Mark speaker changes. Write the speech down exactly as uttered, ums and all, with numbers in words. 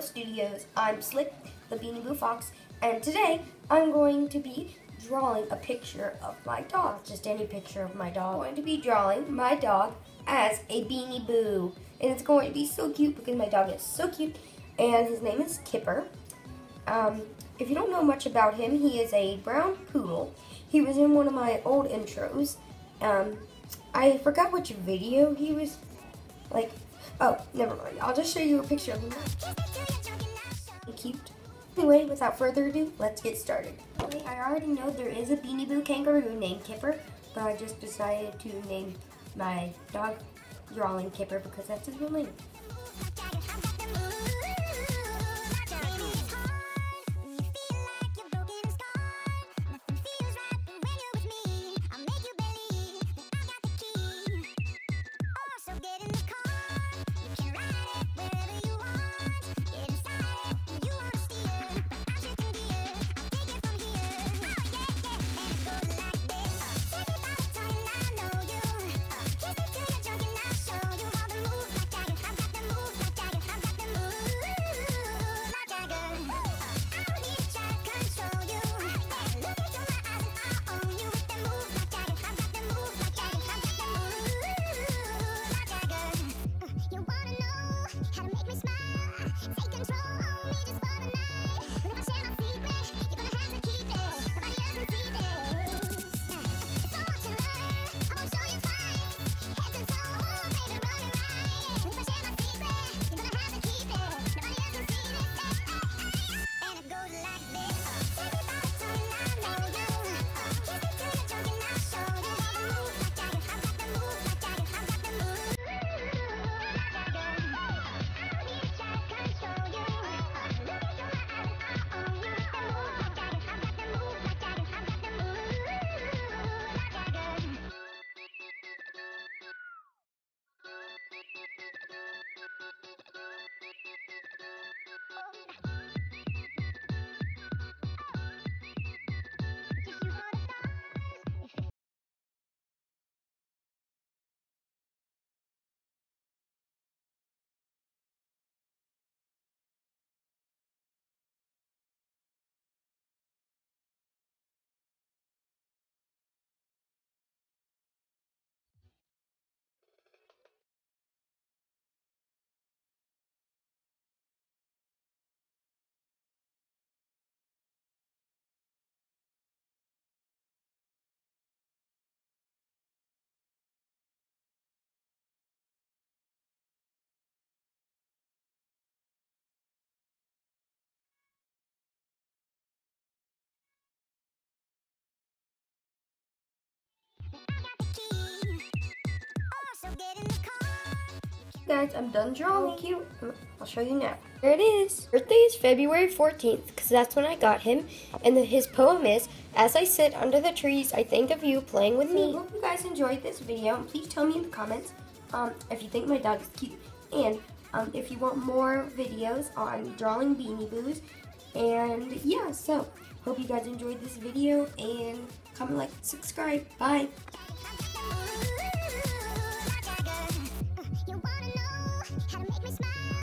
Speaker 1: Studios. I'm Slick, the Beanie Boo Fox, and today I'm going to be drawing a picture of my dog. Just any picture of my dog. I'm going to be drawing my dog as a Beanie Boo, and it's going to be so cute because my dog is so cute, and his name is Kipper. Um, if you don't know much about him, he is a brown poodle. He was in one of my old intros. Um, I forgot which video he was, like, oh, never mind. I'll just show you a picture of him. Cute. Anyway, without further ado, let's get started. Okay, I already know there is a Beanie Boo kangaroo named Kipper, but I just decided to name my dog drawing Kipper because that's his real name. Guys, I'm done drawing. Cute. I'll show you now. Here it is. Birthday is February fourteenth because that's when I got him. And the, his poem is, "As I sit under the trees, I think of you playing with me." I hope you guys enjoyed this video. And please tell me in the comments um, if you think my dog is cute. And um, if you want more videos on drawing Beanie Boos. And yeah, so hope you guys enjoyed this video. And comment, like, subscribe. Bye.